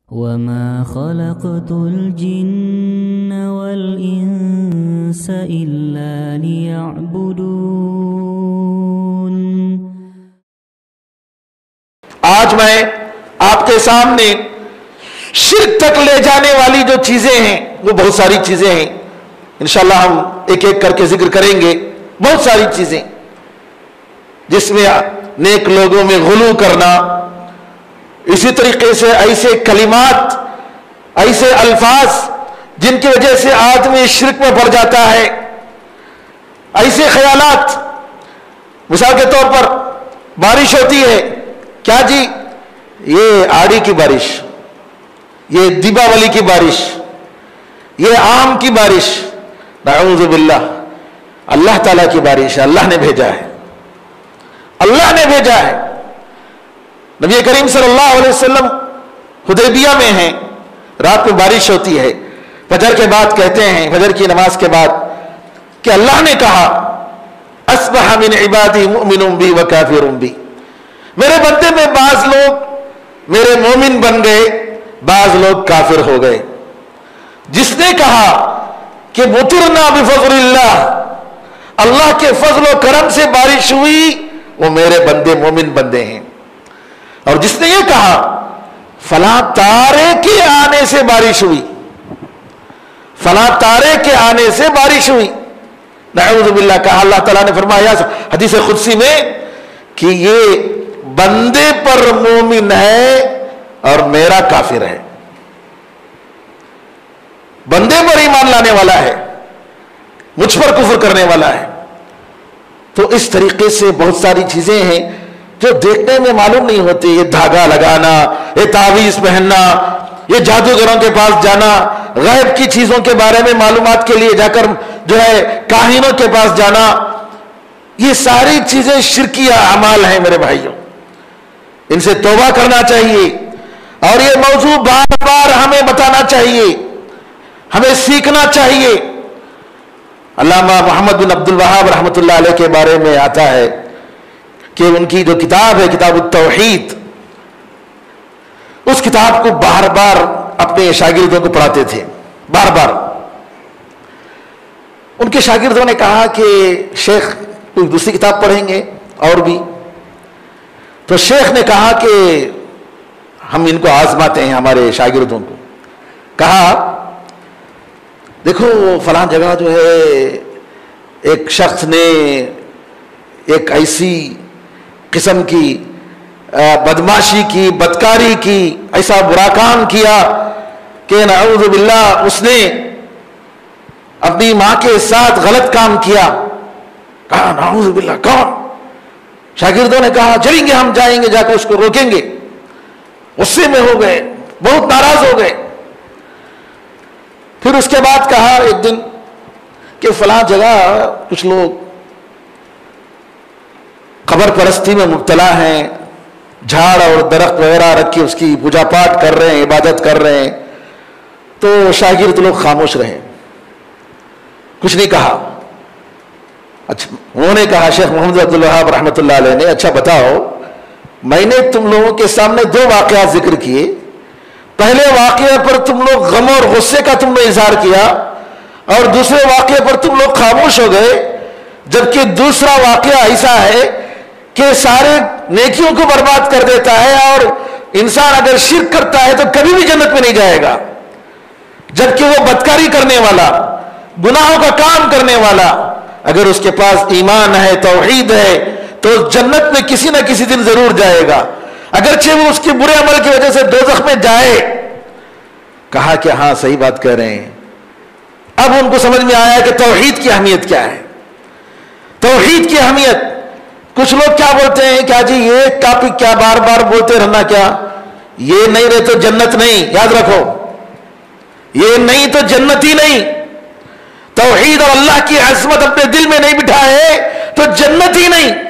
وما خلقت الجن والإنس إلا ليعبدون۔ آج میں آپ کے سامنے شرک تک لے جانے والی جو چیزیں ہیں وہ بہت ساری چیزیں ہیں، انشاءاللہ ہم ایک ایک کر کے ذکر کریں گے۔ بہت ساری چیزیں جس میں نیک لوگوں میں غلو کرنا، اسی طریقے سے ایسے کلمات، ایسے الفاظ جن کی وجہ سے آدمی شرک میں پڑ جاتا ہے، ایسے خیالات، مثال کے طور پر بارش ہوتی ہے، کیا جی یہ آڑی کی بارش، یہ دیپاولی کی بارش، یہ آم کی بارش، نعوذ باللہ، اللہ تعالیٰ کی بارش ہے، اللہ نے بھیجا ہے، اللہ نے بھیجا ہے۔ نبی کریم صلی اللہ علیہ وسلم حدیبیہ میں ہیں، رات میں بارش ہوتی ہے، فجر کے بعد کہتے ہیں، فجر کی نماز کے بعد کہ اللہ نے کہا اصبح من عبادی مؤمن بی و کافر بی، میرے بندے میں بعض لوگ میرے مومن بن گئے، بعض لوگ کافر ہو گئے۔ جس نے کہا کہ مطرنا بفضل اللہ، اللہ کے فضل و کرم سے بارش ہوئی، وہ میرے بندے مومن بندے ہیں۔ اور جس نے یہ کہا فلاں تارے کے آنے سے بارش ہوئی، فلاں تارے کے آنے سے بارش ہوئی، نعوذ باللہ، کہا اللہ تعالیٰ نے فرمایا حدیث قدسی میں کہ یہ بندے پر مومن ہے اور میرا کافر ہے، بندے پر ایمان لانے والا ہے، مجھ پر کفر کرنے والا ہے۔ تو اس طریقے سے بہت ساری چیزیں ہیں جو دیکھنے میں معلوم نہیں ہوتی، یہ دھاگا لگانا، یہ تعویذ پہننا، یہ جادوگروں کے پاس جانا، غیب کی چیزوں کے بارے میں معلومات کے لیے جا کر جو ہے کاہنوں کے پاس جانا، یہ ساری چیزیں شرکیہ اعمال ہیں میرے بھائیوں، ان سے توبہ کرنا چاہیے، اور یہ موضوع بار بار ہمیں بتانا چاہیے، ہمیں سیکھنا چاہیے۔ علامہ محمد بن عبد الوہاب رحمۃ اللہ علیہ کے بارے میں آتا ہے کہ ان کی جو کتاب ہے کتاب التوحید، اس کتاب کو بار بار اپنے شاگردوں کو پڑھاتے تھے، بار بار۔ ان کے شاگردوں نے کہا کہ شیخ کوئی دوسری کتاب پڑھیں گے اور بھی، تو شیخ نے کہا کہ ہم ان کو آزماتے ہیں، ہمارے شاگردوں کو۔ کہا دیکھو فلاں جگہ جو ہے ایک شخص نے ایک ایسی قسم کی بدماشی کی، بدکاری کی، ایسا برا کام کیا کہ نعوذ باللہ اس نے اپنی ماں کے ساتھ غلط کام کیا۔ کہا نعوذ باللہ، کون؟ شاگردوں نے کہا چلیں گے، ہم جائیں گے، جا کر اس کو روکیں گے۔ غصے میں ہو گئے، بہت ناراض ہو گئے۔ پھر اس کے بعد کہا ایک دن کہ فلاں جگہ کچھ لوگ قبر پرستی میں مبتلا ہیں، جھاڑ اور درخت وغیرہ رکھ کے اس کی پوجا پاٹ کر رہے ہیں، عبادت کر رہے ہیں۔ تو شاگرد لوگ خاموش رہے، کچھ نہیں کہا۔ اچھا انہوں نے کہا شیخ محمد عبد الوہاب رحمۃ اللہ علیہ نے، اچھا بتاؤ، میں نے تم لوگوں کے سامنے دو واقعات ذکر کیے، پہلے واقعے پر تم لوگ غم اور غصے کا تم نے اظہار کیا، اور دوسرے واقعے پر تم لوگ خاموش ہو گئے، جبکہ دوسرا واقعہ ایسا ہے کہ سارے نیکیوں کو برباد کر دیتا ہے، اور انسان اگر شرک کرتا ہے تو کبھی بھی جنت میں نہیں جائے گا، جبکہ وہ بدکاری کرنے والا، گناہوں کا کام کرنے والا، اگر اس کے پاس ایمان ہے، توحید ہے، تو جنت میں کسی نہ کسی دن ضرور جائے گا، اگرچہ وہ اس کے برے عمل کی وجہ سے دوزخ میں جائے۔ کہا کہ ہاں صحیح بات کہہ رہے ہیں۔ اب ان کو سمجھ میں آیا کہ توحید کی اہمیت کیا ہے، توحید کی اہمیت۔ کچھ لوگ کیا بولتے ہیں، کیا جی یہ ٹاپک کیا بار بار بولتے رہنا، کیا یہ نہیں رہے تو جنت نہیں، یاد رکھو، یہ نہیں تو جنت ہی نہیں۔ توحید اور اللہ کی عظمت اپنے دل میں نہیں بٹھائے تو جنت ہی نہیں۔